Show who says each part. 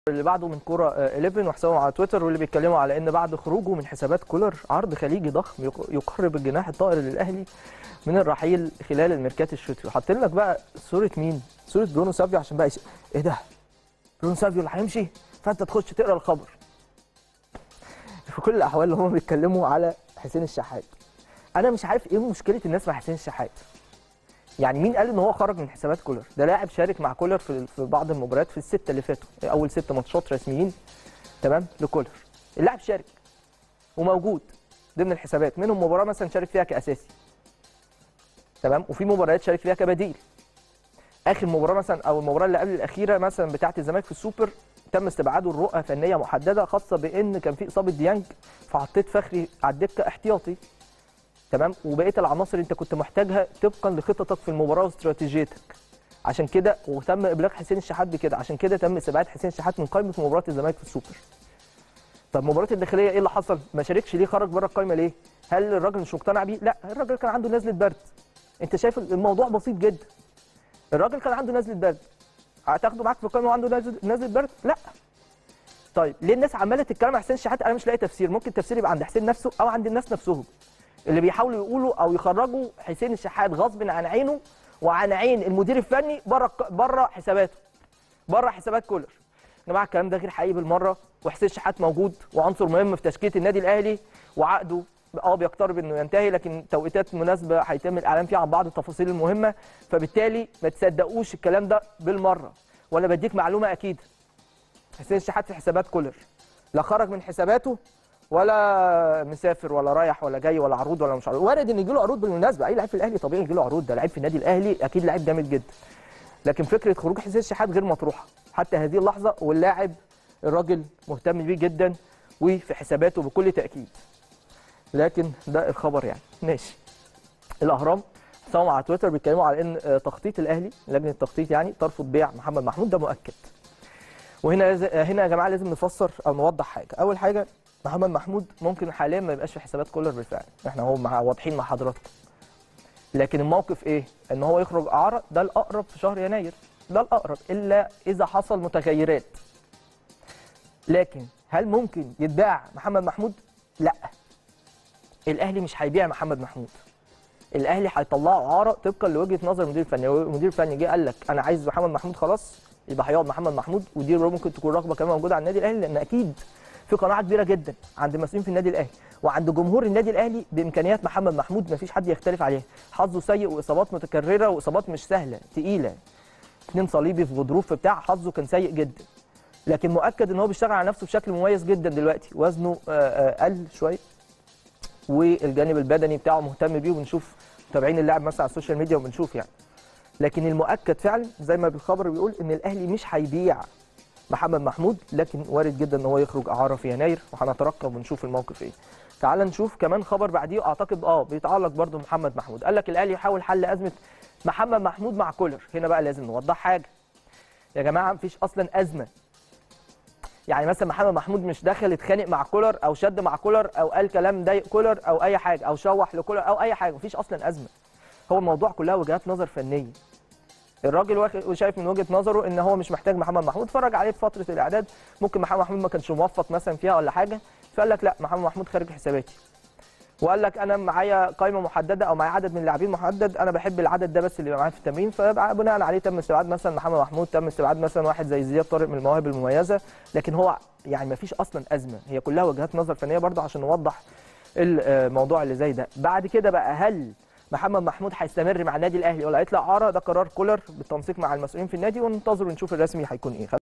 Speaker 1: اللي بعده من كوره 11 وحسابهم على تويتر، واللي بيتكلموا على ان بعد خروجه من حسابات كولر عرض خليجي ضخم يقرب الجناح الطائر للاهلي من الرحيل خلال الميركاتو الشتوي. وحاطين لك بقى صوره مين؟ صوره برونو سافيو، عشان بقى ايه ده؟ برونو سافيو اللي هيمشي؟ فانت تخش تقرا الخبر. في كل الاحوال اللي هم بيتكلموا على حسين الشحات. انا مش عارف ايه مشكله الناس مع حسين الشحات. يعني مين قال ان هو خرج من حسابات كولر؟ ده لاعب شارك مع كولر في بعض المباريات في السته اللي فاتوا، اول 6 ماتشات رسميين تمام لكولر. اللاعب شارك وموجود ضمن الحسابات، منهم مباراه مثلا شارك فيها كاساسي تمام، وفي مباريات شارك فيها كبديل. اخر مباراه مثلا او المباراه اللي قبل الاخيره مثلا بتاعه الزمالك في السوبر تم استبعاده لرؤى فنيه محدده خاصه بان كان في اصابه ديانج، فحطيت فخري على الدكه احتياطي تمام، وبقيه العناصر انت كنت محتاجها طبقا لخططك في المباراه واستراتيجيتك. عشان كده وتم ابلاغ حسين الشحات بكده، عشان كده تم استبعاد حسين الشحات من قائمه مباراه الزمالك في السوبر. طب مباراه الداخليه ايه اللي حصل؟ ما شاركش ليه؟ خرج بره القائمه ليه؟ هل الراجل مش مقتنع بيه؟ لا، الراجل كان عنده نزله برد. انت شايف الموضوع بسيط جدا. الراجل كان عنده نزله برد. هتاخده معاك في القائمه وعنده نزله برد؟ لا. طيب ليه الناس عماله تتكلم عن حسين الشحات؟ انا مش لاقي تفسير. ممكن التفسير يبقى عند حسين نفسه او عند الناس نفسهم اللي بيحاولوا يقولوا او يخرجوا حسين الشحات غصب عن عينه وعن عين المدير الفني بره حساباته، بره حسابات كولر. يا جماعه الكلام ده غير حقيقي بالمره، وحسين الشحات موجود وعنصر مهم في تشكيله النادي الاهلي، وعقده بيقترب انه ينتهي، لكن توقيتات مناسبه هيتم الاعلان فيها عن بعض التفاصيل المهمه، فبالتالي ما تصدقوش الكلام ده بالمره. وانا بديك معلومه اكيد، حسين الشحات في حسابات كولر، لا خرج من حساباته ولا مسافر ولا رايح ولا جاي ولا عروض ولا مش عروض. وارد ان يجي له عروض بالمناسبه، اي لاعب في الاهلي طبيعي يجي له عروض، ده لعيب في النادي الاهلي اكيد لعيب جامد جدا. لكن فكره خروج حسين الشحات غير مطروحه حتى هذه اللحظه، واللاعب الراجل مهتم بيه جدا وفي حساباته بكل تاكيد. لكن ده الخبر يعني ماشي. الاهرام حسابهم على تويتر بيتكلموا على ان تخطيط الاهلي، لجنه التخطيط يعني، ترفض بيع محمد محمود، ده مؤكد. وهنا يا جماعه لازم نفسر او نوضح حاجه. اول حاجه، محمد محمود ممكن حاليا ما يبقاش في حسابات كولر بالفعل، احنا هو واضحين مع حضراتكم. لكن الموقف ايه؟ ان هو يخرج اعاره، ده الاقرب في شهر يناير، ده الاقرب الا اذا حصل متغيرات. لكن هل ممكن يتباع محمد محمود؟ لا. الاهلي مش هيبيع محمد محمود. الاهلي هيطلعه اعاره طبقا لوجهه نظر المدير الفني. المدير الفني جه قال لك انا عايز محمد محمود خلاص، يبقى هيقعد محمد محمود، ودي ممكن تكون رغبه كمان موجوده على النادي الاهلي، لان اكيد في قناعه كبيره جدا عند المسؤولين في النادي الاهلي وعند جمهور النادي الاهلي بامكانيات محمد محمود، مفيش حد يختلف عليها. حظه سيء واصابات متكرره واصابات مش سهله تقيله، 2 صليبي في غضروف بتاع، حظه كان سيء جدا. لكن مؤكد ان هو بيشتغل على نفسه بشكل مميز جدا دلوقتي، وزنه قل شويه والجانب البدني بتاعه مهتم بيه، وبنشوف متابعين اللاعب مثلا على السوشيال ميديا وبنشوف يعني. لكن المؤكد فعلا زي ما بالخبر بيقول ان الاهلي مش هيبيع محمد محمود، لكن وارد جدا ان هو يخرج اعاره في يناير، وهنترقب ونشوف الموقف ايه. تعال نشوف كمان خبر بعديه اعتقد بيتعلق برده بمحمد محمود. قال لك الاهلي يحاول حل ازمه محمد محمود مع كولر. هنا بقى لازم نوضح حاجه يا جماعه، مفيش اصلا ازمه. يعني مثلا محمد محمود مش داخل اتخانق مع كولر او شد مع كولر او قال كلام ضايق كولر او اي حاجه او شوح لكولر او اي حاجه، مفيش اصلا ازمه. هو الموضوع كلها وجهات نظر فنيه. الراجل شايف من وجهه نظره ان هو مش محتاج محمد محمود، اتفرج عليه في فتره الاعداد، ممكن محمد محمود ما كانش موفق مثلا فيها ولا حاجه، فقال لك لا محمد محمود خارج حساباتي. وقال لك انا معايا قائمه محدده او معايا عدد من اللاعبين محدد، انا بحب العدد ده بس اللي يبقى معايا في التمرين، فبناء عليه تم استبعاد مثلا محمد محمود، تم استبعاد مثلا واحد زي زياد طارق من المواهب المميزه. لكن هو يعني ما فيش اصلا ازمه، هي كلها وجهات نظر فنيه برضه عشان نوضح الموضوع اللي زي ده. بعد كده بقى هل محمد محمود هيستمر مع النادي الاهلي ولا هيطلع اعاره؟ ده قرار كولر بالتنسيق مع المسؤولين في النادي، وننتظر ونشوف الرسمي هيكون ايه.